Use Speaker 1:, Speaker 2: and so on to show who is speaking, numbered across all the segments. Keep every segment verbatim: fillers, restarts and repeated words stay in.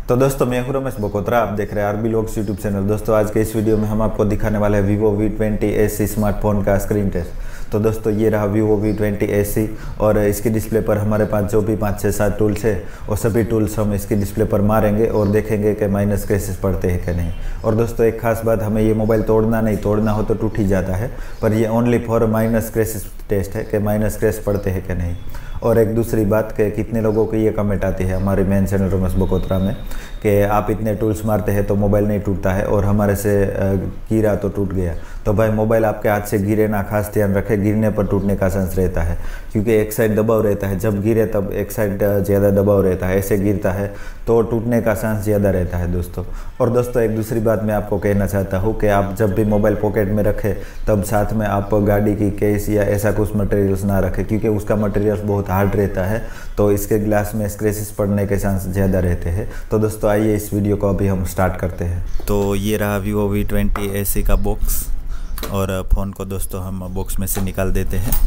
Speaker 1: तो दोस्तों मैं हूं रमेश बकोत्रा, आप देख रहे हैं आरबी लोग्स यूट्यूब चैनल। दोस्तों आज के इस वीडियो में हम आपको दिखाने वाले हैं Vivo V twenty S C smartphone का स्क्रीन टेस्ट। तो दोस्तों ये रहा Vivo V twenty S C और इसकी डिस्प्ले पर हमारे पास जो भी पाँच छः सात टूल्स है वो सभी टूल्स हम इसकी डिस्प्ले पर मारेंगे और देखेंगे कि माइनस क्रैशेस पड़ते हैं कि नहीं। और दोस्तों एक खास बात, हमें ये मोबाइल तोड़ना नहीं, तोड़ना हो तो टूट ही जाता है, पर ये only for minus crashes test है कि माइनस क्रैश पड़ते हैं कि नहीं। और एक दूसरी बात कि कितने लोगों की ये कमेंट आती है हमारे मेन चैनल रमेश बकोत्रा में कि आप इतने टूल्स मारते हैं तो मोबाइल नहीं टूटता है और हमारे से गिरा तो टूट गया। तो भाई मोबाइल आपके हाथ से गिरे ना, खास ध्यान रखें, गिरने पर टूटने का चांस रहता है, क्योंकि एक साइड दबाव रहता है, जब गिरे तब एक साइड ज़्यादा दबाव रहता है, ऐसे गिरता है तो टूटने का चांस ज़्यादा रहता है दोस्तों। और दोस्तों एक दूसरी बात मैं आपको कहना चाहता हूँ कि आप जब भी मोबाइल पॉकेट में रखें तब साथ में आप गाड़ी की केस या ऐसा कुछ मटेरियल्स ना रखें, क्योंकि उसका मटेरियल बहुत हार्ड रहता है, तो इसके ग्लास में स्क्रैचेस पड़ने के चांस ज़्यादा रहते हैं। तो दोस्तों आइए इस वीडियो को अभी हम स्टार्ट करते हैं। तो ये रहा Vivo V twenty S C का बॉक्स और फ़ोन को दोस्तों हम बॉक्स में से निकाल देते हैं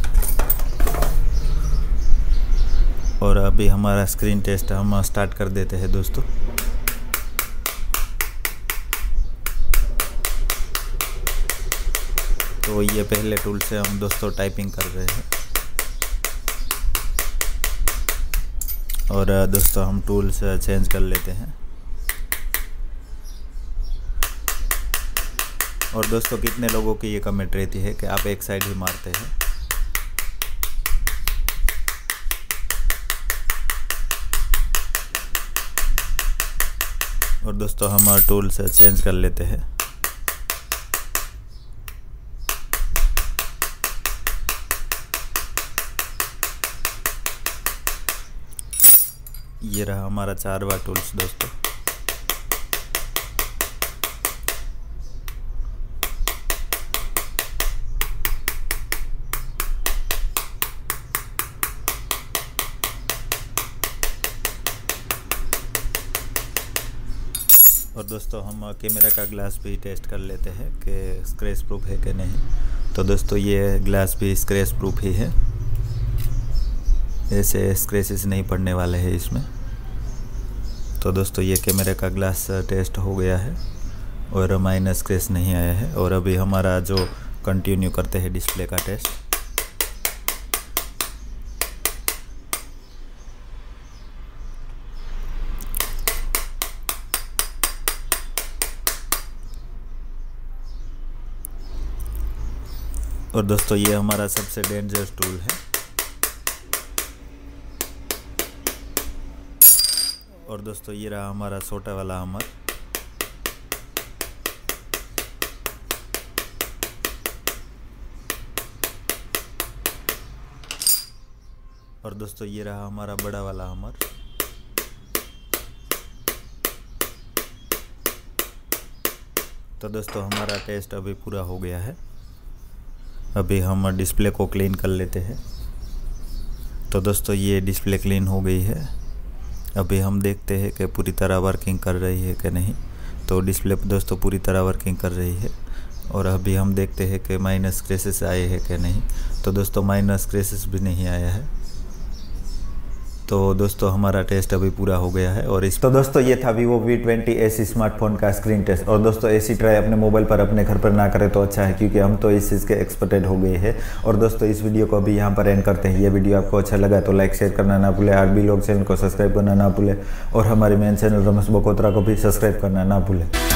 Speaker 1: और अभी हमारा स्क्रीन टेस्ट हम स्टार्ट कर देते हैं दोस्तों। तो ये पहले टूल से हम दोस्तों टाइपिंग कर रहे हैं और दोस्तों हम टूल्स चेंज कर लेते हैं। और दोस्तों कितने लोगों की ये कमेंट रहती है कि आप एक साइड ही मारते हैं। और दोस्तों हम टूल्स चेंज कर लेते हैं। ये रहा हमारा चारवा टूल्स दोस्तों। और दोस्तों हम कैमरा का ग्लास भी टेस्ट कर लेते हैं कि स्क्रैच प्रूफ है कि नहीं। तो दोस्तों ये ग्लास भी स्क्रैच प्रूफ ही है, ऐसे स्क्रैचेस नहीं पड़ने वाले हैं इसमें। तो दोस्तों ये कैमरे का ग्लास टेस्ट हो गया है और माइनस स्क्रैच नहीं आया है। और अभी हमारा जो कंटिन्यू करते हैं डिस्प्ले का टेस्ट। और दोस्तों ये हमारा सबसे डेंजरस टूल है। और दोस्तों ये रहा हमारा छोटा वाला हमर। और दोस्तों ये रहा हमारा बड़ा वाला हमर। तो दोस्तों हमारा टेस्ट अभी पूरा हो गया है। अभी हम डिस्प्ले को क्लीन कर लेते हैं। तो दोस्तों ये डिस्प्ले क्लीन हो गई है। अभी हम देखते हैं कि पूरी तरह वर्किंग कर रही है कि नहीं। तो डिस्प्ले दोस्तों पूरी तरह वर्किंग कर रही है और अभी हम देखते हैं कि माइनस क्रैशेस आए हैं कि नहीं। तो दोस्तों माइनस क्रैशेस भी नहीं आया है। तो दोस्तों हमारा टेस्ट अभी पूरा हो गया है। और इस तो दोस्तों ये था Vivo V twenty S C smartphone का स्क्रीन टेस्ट। और दोस्तों ऐसी ट्राई अपने मोबाइल पर अपने घर पर ना करें तो अच्छा है, क्योंकि हम तो इस चीज़ के एक्सपर्टेड हो गए हैं। और दोस्तों इस वीडियो को अभी यहाँ पर एंड करते हैं। ये वीडियो आपको अच्छा लगा तो लाइक शेयर करना ना भूलें, आरबी लोग चैनल को सब्सक्राइब करना ना भूलें और हमारे मेन चैनल रमेश बकोत्रा को भी सब्सक्राइब करना ना भूलें।